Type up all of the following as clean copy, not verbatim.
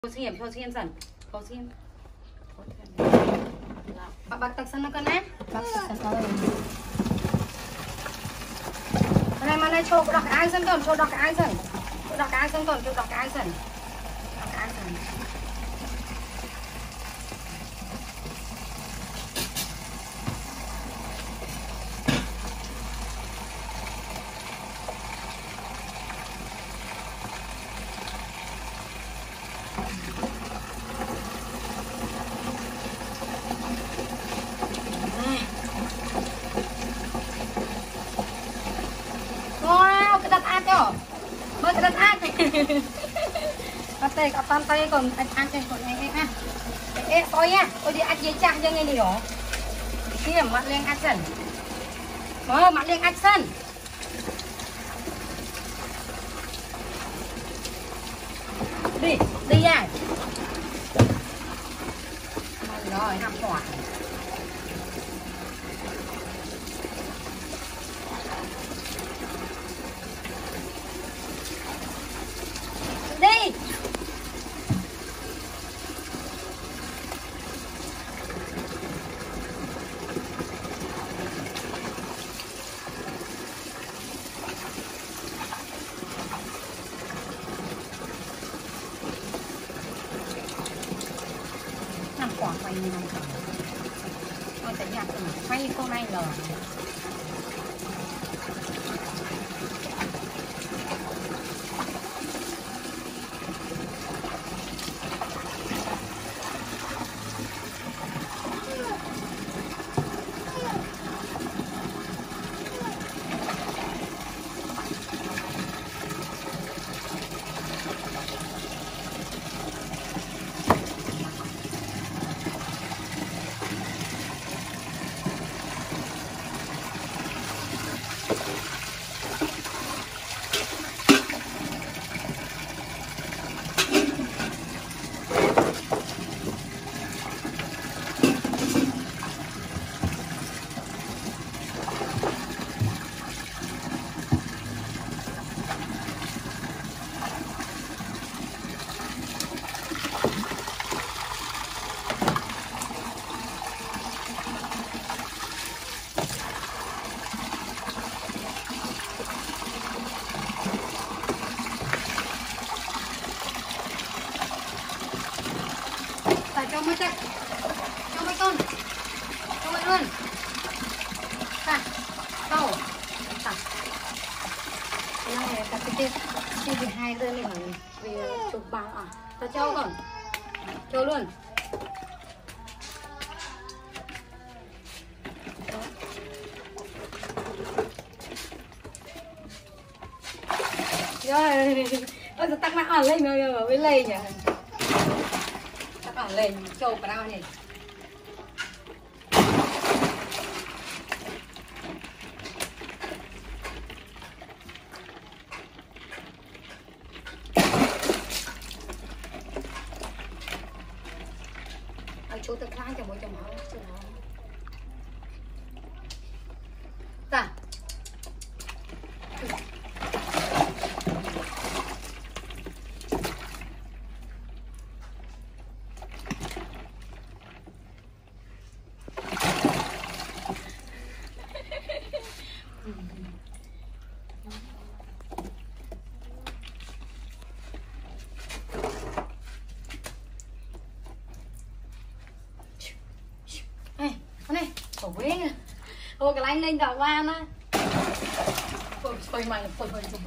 cho xiêm dần có xiêm bạc tạc sân nó con nè bạc tạc sân ơi mà này cho đọc ai dân còn cho đọc ai dần đọc ai dân còn cho đọc ai dần tay các tan tay còn ăn trên còn này ha coi nha tôi đi ăn dây chạm cho nghe đi đó kia mặt lên ăn sần mặt lên ăn sần đi nha rồi nằm quả đi nằm quả quay như này con sẽ nhặt quay con này rồi cho mấy con cho mấy luôn đâu này cả cái gì hai đơn này hỏi vì chụp bằng ta cho còn cho luôn rồi ôi giờ tắc mã lên rồi với lên nhỉ lên châu vào đâu này ở chỗ tập lái cho mỗi chồng máu ta ôi cái lanh lên đỏ qua nó phơi mày phơi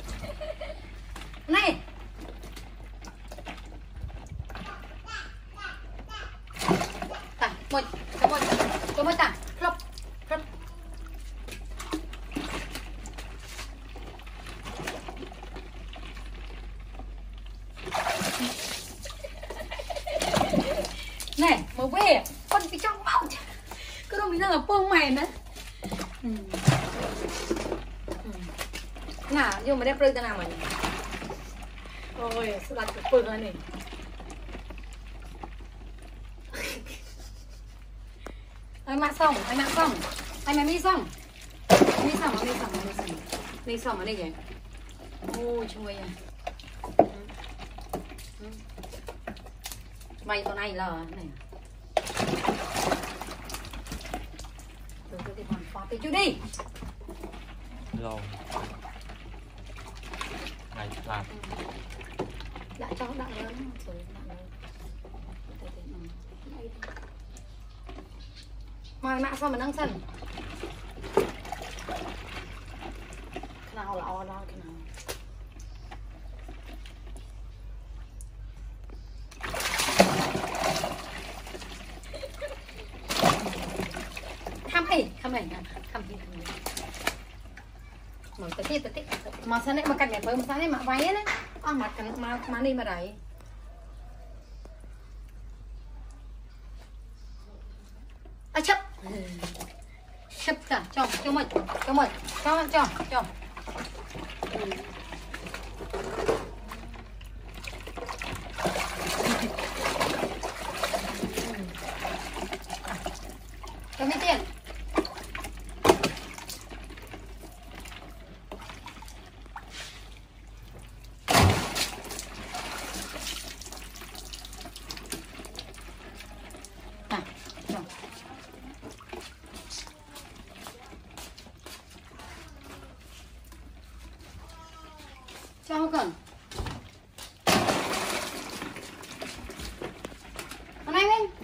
này ta một ta flop này một về con bị trong bọng cứ đâu mình đang ở phông mày nữa nè nhưng mà đẹp rơi ta nào mà ôi sao đặt cái phơi này anh mạng xong anh mày mi xong ở đây kìa ôi trời ơi mày con này là này tôi đi hoàn phó tí chú đi lâu này làm đã cho đặng lớn rồi mày mạ sao mà đang sần nào là o đó cái nào không này mở tới mà sao này mà cạnh này với mà sao này mà váy đấy mặt cạnh mà đi mà đấy chấp chấp cả cho mình cho mấy tiền cho cần con anh lên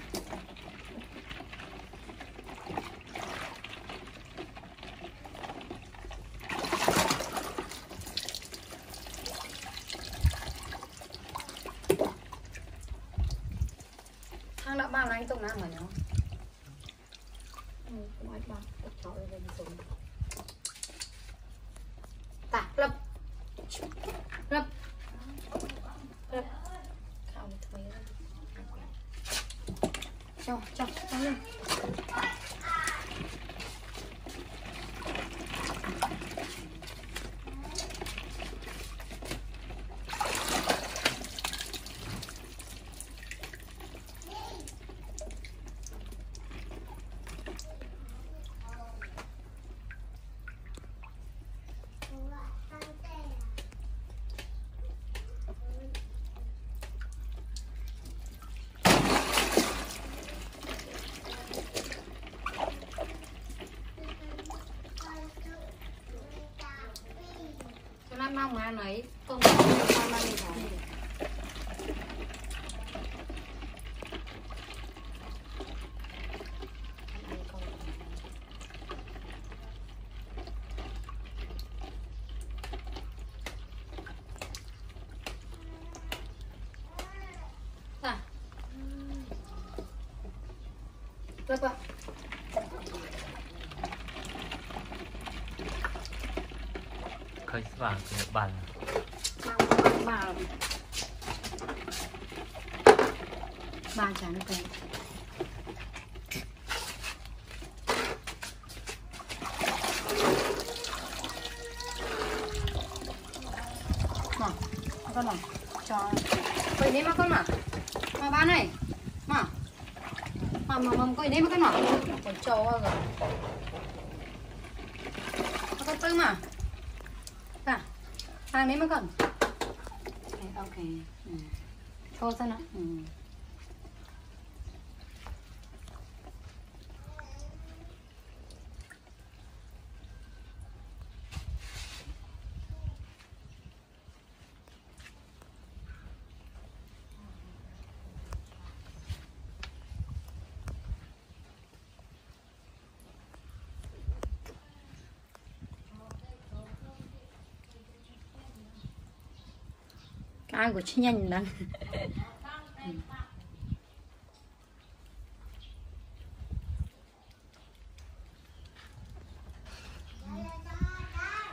thằng đã bao anh tụng nào mà nhá nói bao cho lên xuống ta lập cho lên mong mà này con ăn này được không? khơi vàng thì bàn ba chả nó kìa con nào cho quay đấy mà con mà ba này mà quay đấy mà con mà còn cho rồi con tư mà hàng đấy mà con ok cho ra nó ai của chi nhanh lắm